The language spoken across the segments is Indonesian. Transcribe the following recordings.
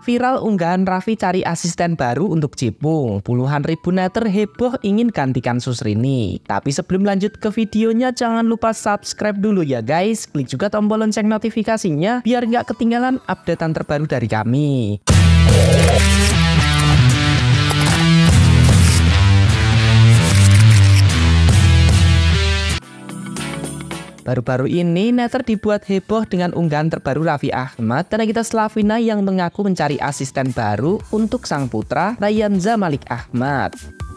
viral unggahan Raffi cari asisten baru untuk Cipung. Puluhan ribu netter heboh ingin gantikan Susrini. Tapi sebelum lanjut ke videonya, jangan lupa subscribe dulu ya guys. Klik juga tombol lonceng notifikasinya biar nggak ketinggalan updatean terbaru dari kami. Baru-baru ini netter dibuat heboh dengan unggahan terbaru Raffi Ahmad dan Nagita Slavina yang mengaku mencari asisten baru untuk sang putra Ryanza Malik Ahmad.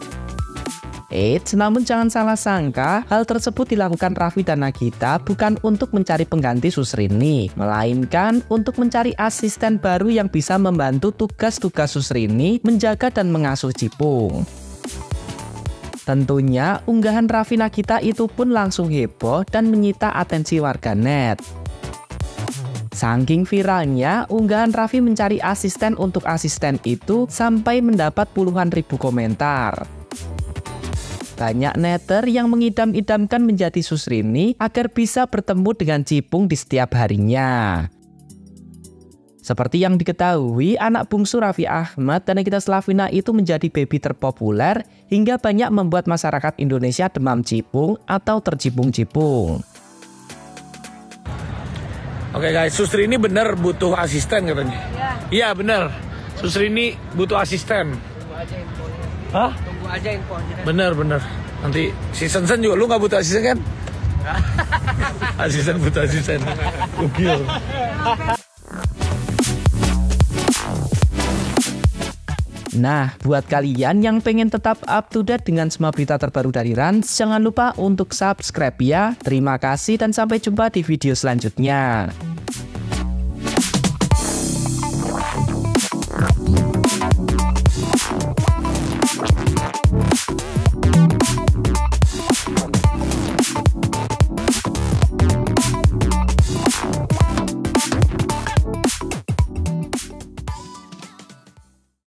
Namun jangan salah sangka, hal tersebut dilakukan Raffi dan Nagita bukan untuk mencari pengganti Susrini, melainkan untuk mencari asisten baru yang bisa membantu tugas-tugas Susrini menjaga dan mengasuh Cipung. Tentunya unggahan Raffi Nagita itu pun langsung heboh dan menyita atensi warganet. Saking viralnya, unggahan Raffi mencari asisten untuk asisten itu sampai mendapat puluhan ribu komentar. Banyak netter yang mengidam-idamkan menjadi Susrini agar bisa bertemu dengan Cipung di setiap harinya. Seperti yang diketahui, anak bungsu Raffi Ahmad dan Nagita Slavina itu menjadi baby terpopuler hingga banyak membuat masyarakat Indonesia demam Cipung atau tercipung-cipung. Oke guys, Susrini bener butuh asisten katanya. Iya bener, Susrini butuh asisten. Tunggu aja infonya. Hah? Tunggu aja infonya. Bener. Nanti si Sensen juga, lu nggak butuh asisten kan? Asisten butuh asisten. Gokil. Nah, buat kalian yang pengen tetap up to date dengan semua berita terbaru dari Rans, jangan lupa untuk subscribe ya. Terima kasih dan sampai jumpa di video selanjutnya.